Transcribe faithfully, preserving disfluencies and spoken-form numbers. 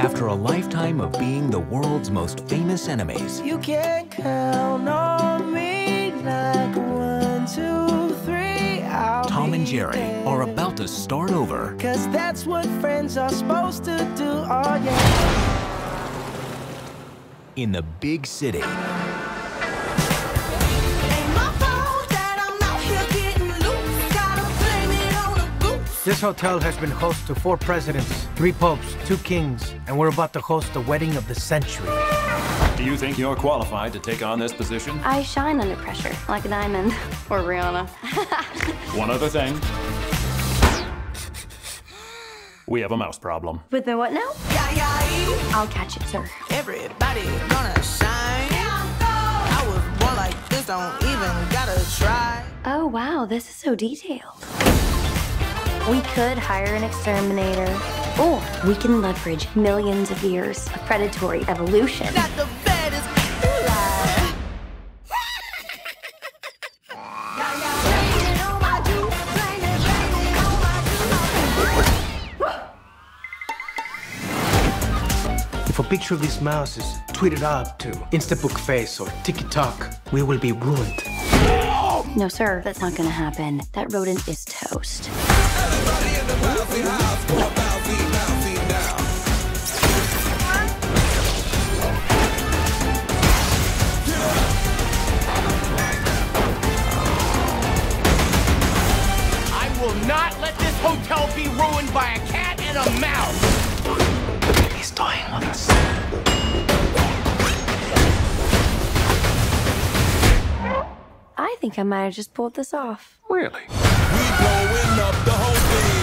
After a lifetime of being the world's most famous enemies, You can count on me like one, two, three. I'll Tom and be Jerry there. are about to start over. Cause that's what friends are supposed to do, oh yeah. In the big city. Ain't my fault that I'm out here getting loose. Gotta blame it on the goose. This hotel has been host to four presidents, three popes, two kings, and we're about to host the wedding of the century. Do you think you're qualified to take on this position? I shine under pressure, like a diamond. Or Rihanna. One other thing. We have a mouse problem. With the what now? Yeah, yeah. I'll catch it, sir. Everybody gonna shine. I was born like this, don't even gotta try. Oh, wow, this is so detailed. We could hire an exterminator, or we can leverage millions of years of predatory evolution. Not the baddest lie. If a picture of this mouse is tweeted out to Instabook Face or TikTok, we will be ruined. No, sir, that's not gonna happen. That rodent is toast. I will not let this hotel be ruined by a cat and a mouse! He's toying with us. I think I might have just pulled this off. Really? We blowing up the whole thing.